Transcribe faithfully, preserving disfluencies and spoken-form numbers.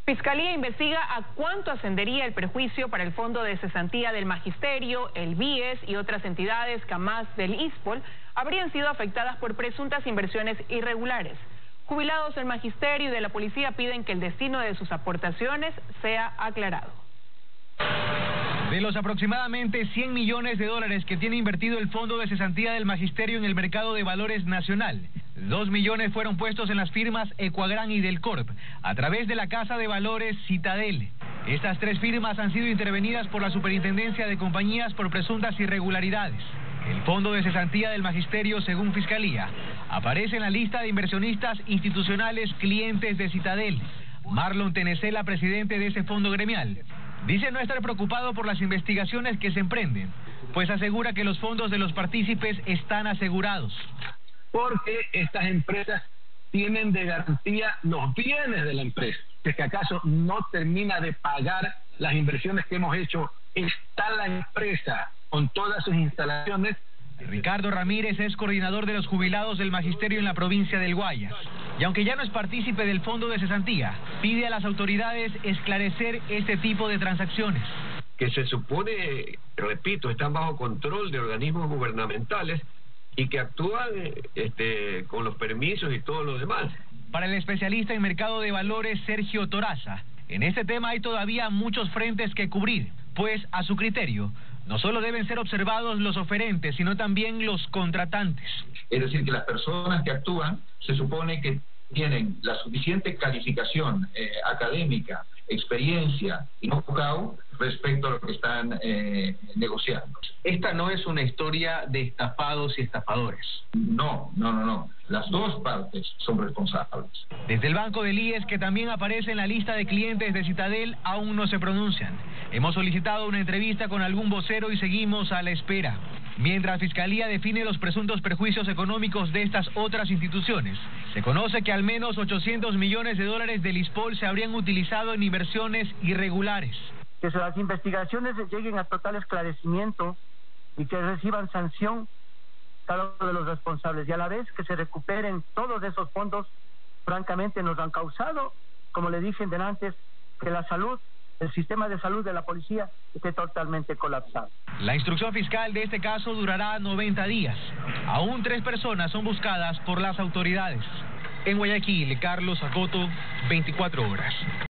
Fiscalía investiga a cuánto ascendería el perjuicio para el Fondo de Cesantía del Magisterio, el B I E S y otras entidades que, además del ISPOL, habrían sido afectadas por presuntas inversiones irregulares. Jubilados del Magisterio y de la Policía piden que el destino de sus aportaciones sea aclarado. De los aproximadamente cien millones de dólares que tiene invertido el Fondo de Cesantía del Magisterio en el mercado de valores nacional, dos millones fueron puestos en las firmas Ecuagran y Delcorp, a través de la Casa de Valores Citadel. Estas tres firmas han sido intervenidas por la Superintendencia de Compañías por presuntas irregularidades. El Fondo de Cesantía del Magisterio, según Fiscalía, aparece en la lista de inversionistas institucionales clientes de Citadel. Marlon Tenecela, presidente de ese fondo gremial, dice no estar preocupado por las investigaciones que se emprenden, pues asegura que los fondos de los partícipes están asegurados. Porque estas empresas tienen de garantía los bienes de la empresa. Si es que acaso no termina de pagar las inversiones que hemos hecho, está la empresa con todas sus instalaciones. Ricardo Ramírez es coordinador de los jubilados del Magisterio en la provincia del Guayas. Y aunque ya no es partícipe del Fondo de Cesantía, pide a las autoridades esclarecer este tipo de transacciones. Que se supone, repito, están bajo control de organismos gubernamentales y que actúan este, con los permisos y todo lo demás. Para el especialista en mercado de valores Sergio Toraza, en este tema hay todavía muchos frentes que cubrir, pues a su criterio, no solo deben ser observados los oferentes, sino también los contratantes. Es decir, que las personas que actúan se supone que tienen la suficiente calificación eh, académica, experiencia y know-how respecto a lo que están eh, negociando. Esta no es una historia de estafados y estafadores. No, no, no, no. Las dos partes son responsables. Desde el Banco del I E S, que también aparece en la lista de clientes de Citadel, aún no se pronuncian. Hemos solicitado una entrevista con algún vocero y seguimos a la espera. Mientras Fiscalía define los presuntos perjuicios económicos de estas otras instituciones, se conoce que al menos ochocientos millones de dólares del ISPOL se habrían utilizado en inversiones irregulares. Que las investigaciones lleguen a total esclarecimiento y que reciban sanción cada uno de los responsables, y a la vez que se recuperen todos esos fondos. Francamente nos han causado, como le dije antes, que la salud, el sistema de salud de la policía esté totalmente colapsado. La instrucción fiscal de este caso durará noventa días. Aún tres personas son buscadas por las autoridades. En Guayaquil, Carlos Acoto, veinticuatro horas.